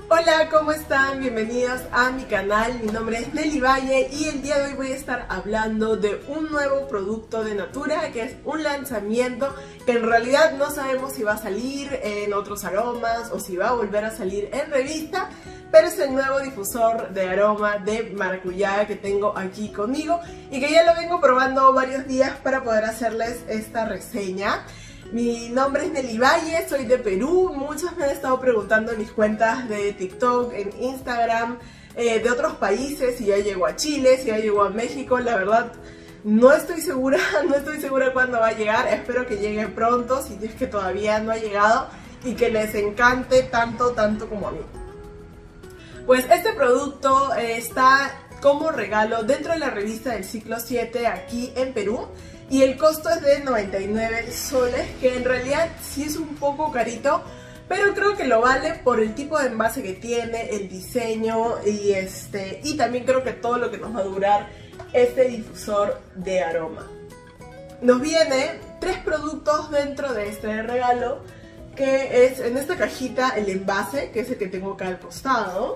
Hola, ¿cómo están? Bienvenidos a mi canal, mi nombre es Nelly Valle y el día de hoy voy a estar hablando de un nuevo producto de Natura que es un lanzamiento que en realidad no sabemos si va a salir en otros aromas o si va a volver a salir en revista, pero es el nuevo difusor de aroma de maracuyá que tengo aquí conmigo y que ya lo vengo probando varios días para poder hacerles esta reseña. Mi nombre es Nelly Valle, soy de Perú. Muchos me han estado preguntando en mis cuentas de TikTok, en Instagram, de otros países, si ya llegó a Chile, si ya llegó a México. La verdad no estoy segura cuándo va a llegar. Espero que llegue pronto, si es que todavía no ha llegado, y que les encante tanto como a mí. Pues este producto está como regalo dentro de la revista del ciclo 7 aquí en Perú. Y el costo es de 99 soles, que en realidad sí es un poco carito, pero creo que lo vale por el tipo de envase que tiene, el diseño y también creo que todo lo que nos va a durar este difusor de aroma. Nos viene 3 productos dentro de este regalo, que es en esta cajita el envase, que es el que tengo acá al costado.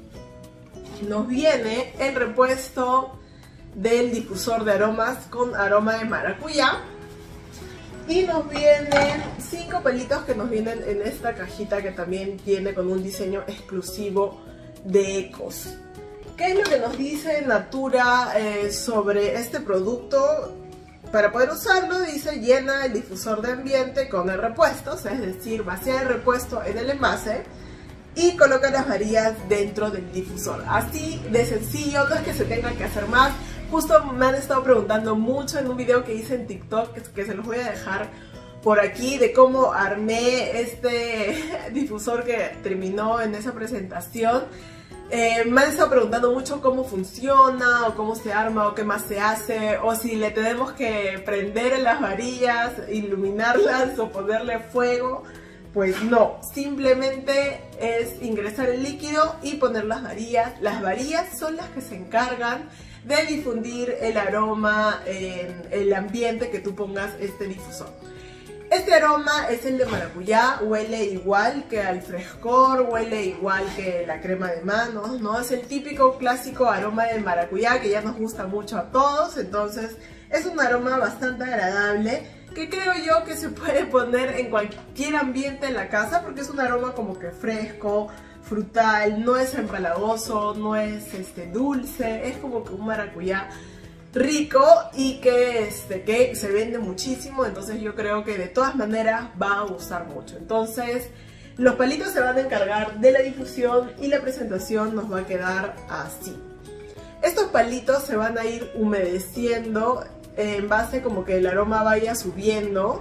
Nos viene el repuesto del difusor de aromas con aroma de maracuyá y nos vienen 5 pelitos que nos vienen en esta cajita que también tiene con un diseño exclusivo de Ecos. ¿Qué es lo que nos dice Natura sobre este producto? Para poder usarlo dice: llena el difusor de ambiente con el repuesto, o sea, es decir, vacía el repuesto en el envase y coloca las varillas dentro del difusor. Así de sencillo, no es que se tenga que hacer más. Justo me han estado preguntando mucho en un video que hice en TikTok, que se los voy a dejar por aquí, de cómo armé este difusor que terminó en esa presentación. Me han estado preguntando mucho cómo funciona, o cómo se arma, o qué más se hace, o si le tenemos que prender las varillas, iluminarlas o ponerle fuego. Pues no, simplemente es ingresar el líquido y poner las varillas. Las varillas son las que se encargan de difundir el aroma en el ambiente que tú pongas este difusor. Este aroma es el de maracuyá, huele igual que al frescor, huele igual que la crema de manos, ¿no? Es el típico clásico aroma de maracuyá que ya nos gusta mucho a todos, entonces es un aroma bastante agradable que creo yo que se puede poner en cualquier ambiente en la casa porque es un aroma como que fresco, frutal, no es empalagoso, no es dulce, es como que un maracuyá rico y que se vende muchísimo, entonces yo creo que de todas maneras va a gustar mucho. Entonces los palitos se van a encargar de la difusión y la presentación nos va a quedar así. Estos palitos se van a ir humedeciendo en base como que el aroma vaya subiendo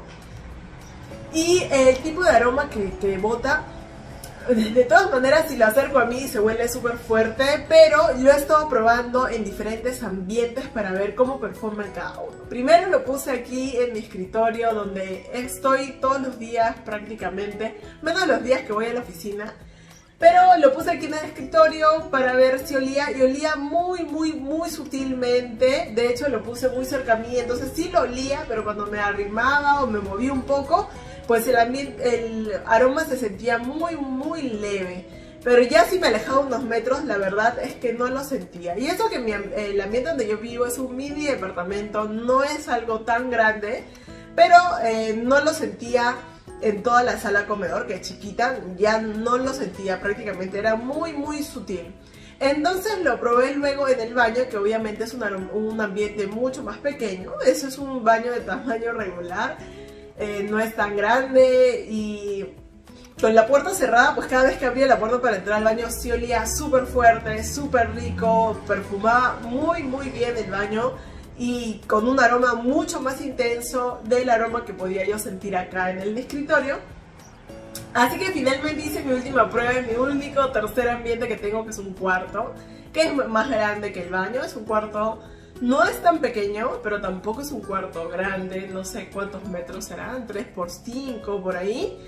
y el tipo de aroma que bota. De todas maneras, si lo acerco a mí se huele súper fuerte, pero lo he estado probando en diferentes ambientes para ver cómo performa en cada uno. Primero lo puse aquí en mi escritorio, donde estoy todos los días prácticamente, menos los días que voy a la oficina, pero lo puse aquí en el escritorio para ver si olía, y olía muy sutilmente. De hecho lo puse muy cerca a mí, entonces sí lo olía, pero cuando me arrimaba o me moví un poco, pues el aroma se sentía muy leve. Pero ya si me alejaba unos metros, la verdad es que no lo sentía. Y eso que el ambiente donde yo vivo es un mini departamento, no es algo tan grande, pero no lo sentía en toda la sala comedor, que es chiquita, ya no lo sentía prácticamente, era muy sutil. Entonces lo probé luego en el baño, que obviamente es un ambiente mucho más pequeño. Eso es un baño de tamaño regular. No es tan grande y con la puerta cerrada, pues cada vez que abría la puerta para entrar al baño sí olía súper fuerte, súper rico, perfumaba muy bien el baño y con un aroma mucho más intenso del aroma que podía yo sentir acá en el escritorio. Así que finalmente hice mi última prueba en mi único tercer ambiente que tengo, que es un cuarto, que es más grande que el baño. Es un cuarto. No es tan pequeño, pero tampoco es un cuarto grande, no sé cuántos metros serán, 3×5 por ahí.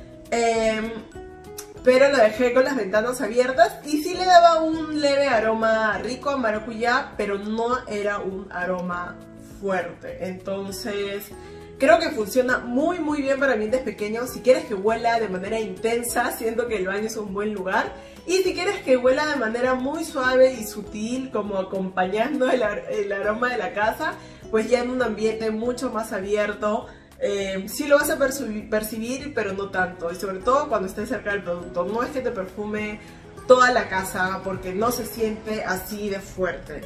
Pero lo dejé con las ventanas abiertas y sí le daba un leve aroma rico a maracuyá, pero no era un aroma fuerte. Entonces Creo que funciona muy bien para ambientes pequeños. Si quieres que huela de manera intensa, siento que el baño es un buen lugar. Y si quieres que huela de manera muy suave y sutil, como acompañando el aroma de la casa, pues ya en un ambiente mucho más abierto, sí lo vas a percibir, pero no tanto. Y sobre todo cuando estés cerca del producto. No es que te perfume toda la casa, porque no se siente así de fuerte.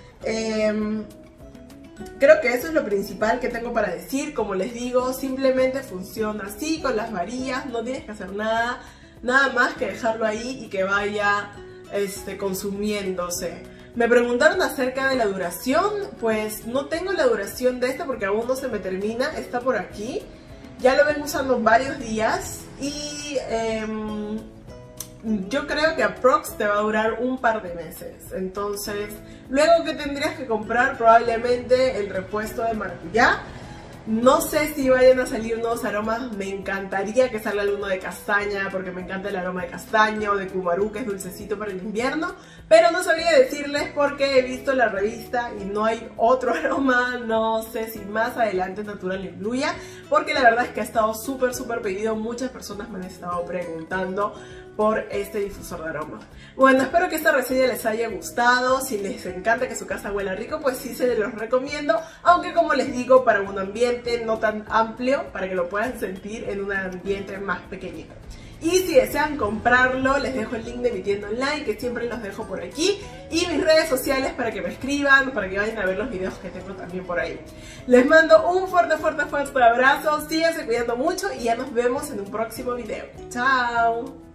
Creo que eso es lo principal que tengo para decir. Como les digo, simplemente funciona así con las varillas, no tienes que hacer nada más que dejarlo ahí y que vaya consumiéndose. Me preguntaron acerca de la duración. Pues no tengo la duración de esta porque aún no se me termina, está por aquí. Ya lo vengo usando varios días y yo creo que aprox te va a durar un par de meses. Entonces, luego que tendrías que comprar probablemente el repuesto de maracuyá. No sé si vayan a salir nuevos aromas. Me encantaría que salga alguno de castaña, porque me encanta el aroma de castaña, o de kumaru, que es dulcecito para el invierno. Pero no sabría decirles porque he visto la revista y no hay otro aroma. No sé si más adelante Natura lo incluya, porque la verdad es que ha estado súper pedido. Muchas personas me han estado preguntando por este difusor de aroma. Bueno, espero que esta reseña les haya gustado. Si les encanta que su casa huela rico, pues sí se los recomiendo. Aunque como les digo, para un ambiente no tan amplio, para que lo puedan sentir en un ambiente más pequeñito. Y si desean comprarlo, les dejo el link de mi tienda online, que siempre los dejo por aquí, y mis redes sociales para que me escriban, para que vayan a ver los videos que tengo también por ahí. Les mando un fuerte abrazo, síganse cuidando mucho y ya nos vemos en un próximo video. ¡Chao!